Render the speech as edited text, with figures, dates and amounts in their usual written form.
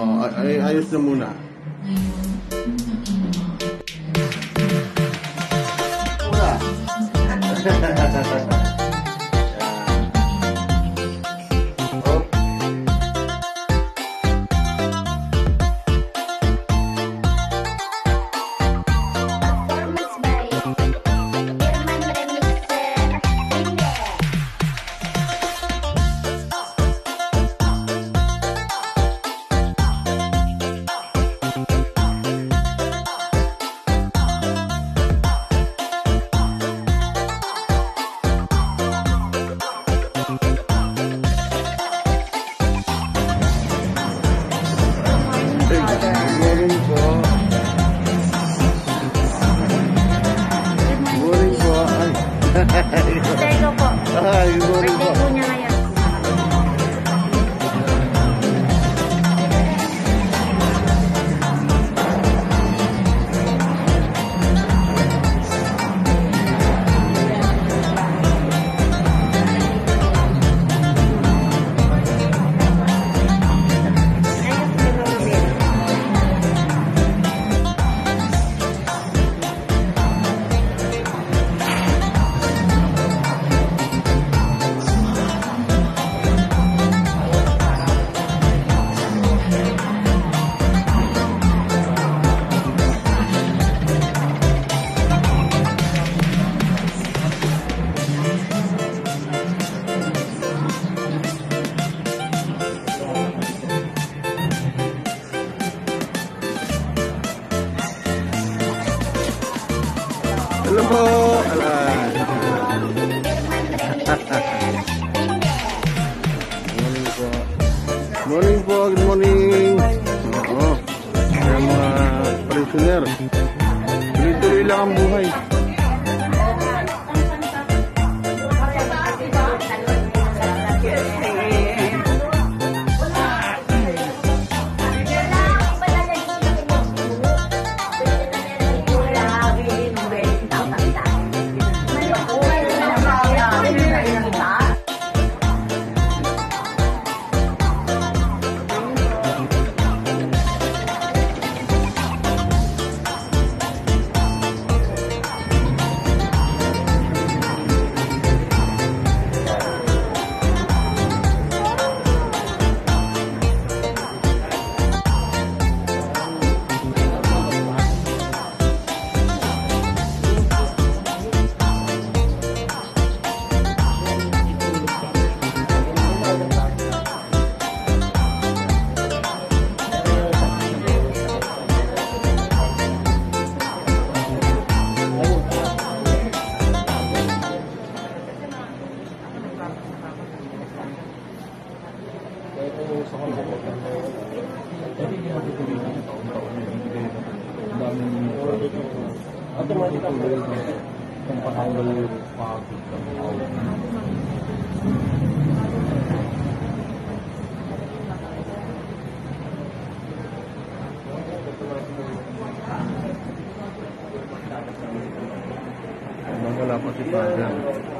Oh, ayos na muna. Muna. Birthday ko po. Birthday po niya ngayon. Hello po. Morning po. Good morning. Oo. Kaya mga pensioner. Tuloy-tuloy lang ang buhay. Sa kanila po. Hindi niya matutuloy ng taon-taon na bibigay ng daming at matutuloy ng pananggal yung pagod ng tao. Wala pa si Father.